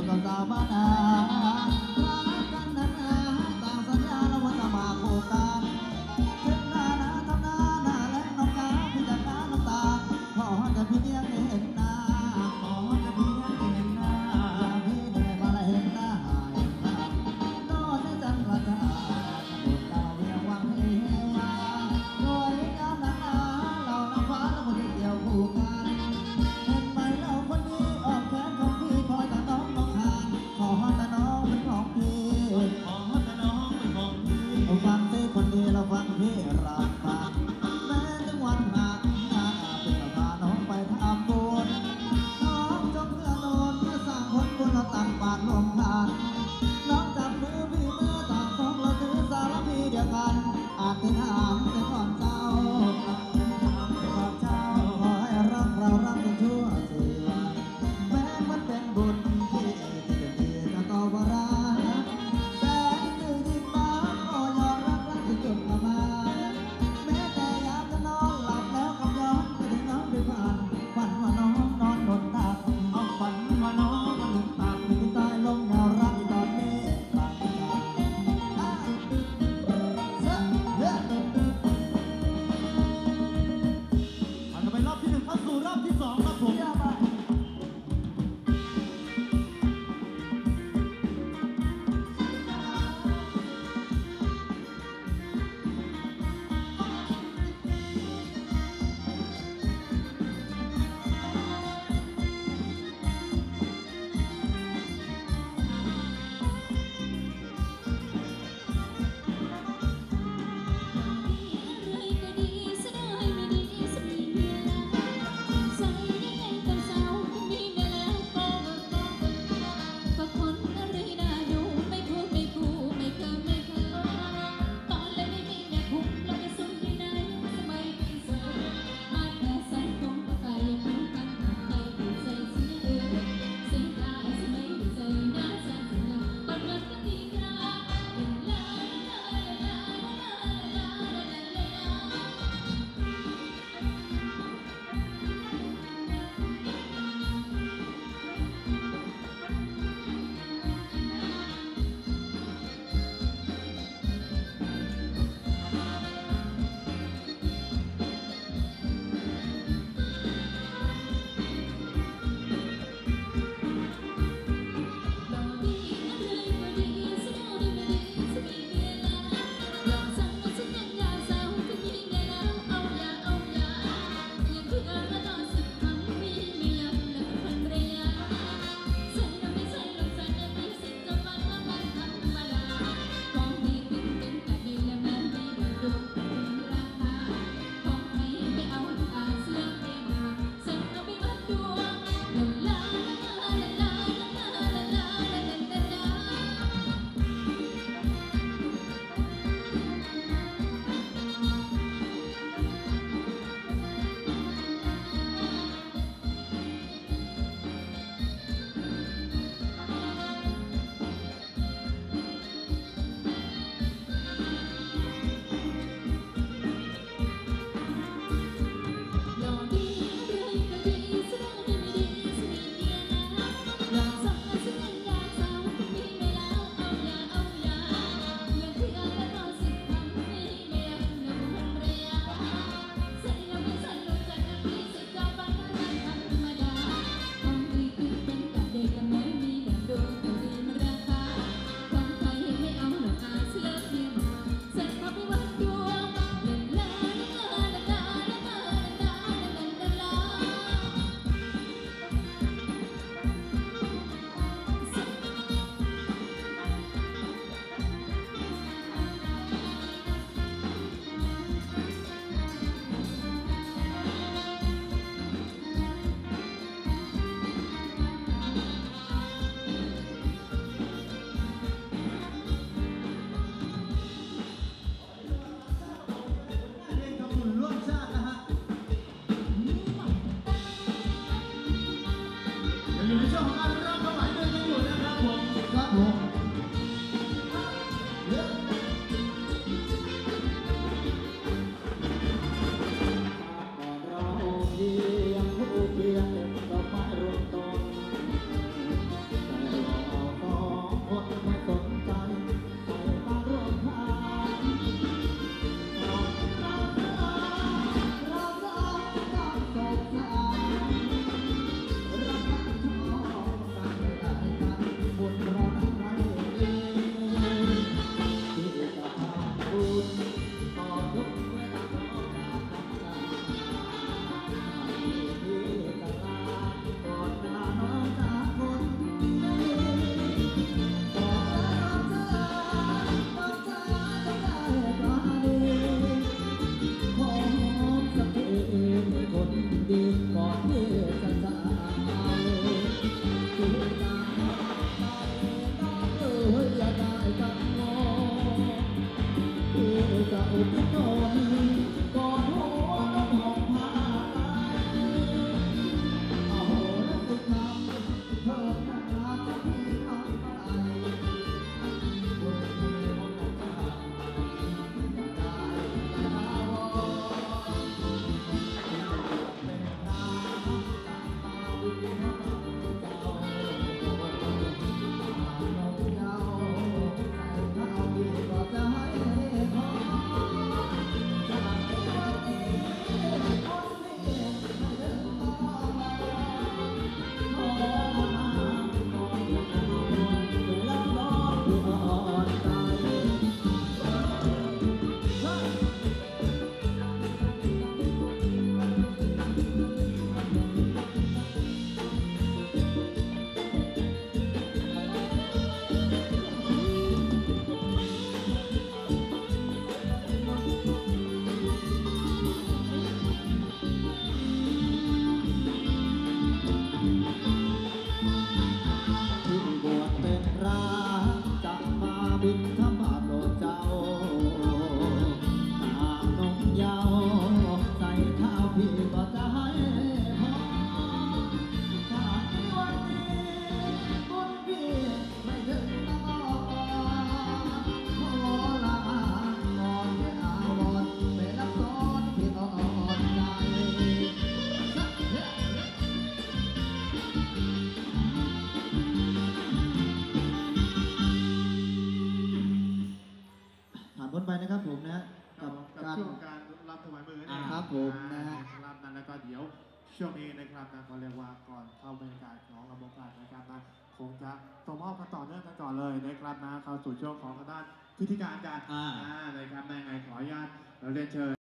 กับสาวบ้านนารักกันนานๆต่างสัญญาแล้วว่าจะมาคู่กันเช็ดหน้านะทำหน้าหน้าแรงน้องกาพี่จากน้าน้ำตาขอแต่พี่เลี้ยงได้เห็นหน้าขอแต่พี่เลี้ยงได้เห็นหน้าอยากพี่เหนื่อยมาแล้วเห็นหน้าเห็นหน้านอนในจันทร์ละจ้าบุญดาวเวียงวังให้เฮมาโดยงามนักหนาเราน้ำฟ้าแล้วมันจะเกี่ยวคู่กันเห็นไหมเราคนนี้ออกแขนของพี่คอยแต่น้องน้องหานขอแต่นะครับผมนะกับช่วงการรับถวายมือนี่ครับผมนะฮะรับนั้นแล้วก็เดี๋ยวช่วงนี้นะครับนะก็เรียกว่าก่อนเข้าบรรยากาศของระบบการนะครับนะคงจะส่งมอบกันต่อเนื่องกันก่อนเลยนะครับนะเข้าสู่ช่วงของทางด้านพิธีการกันนะครับในไงขออนุญาตเราเรียนเชิญ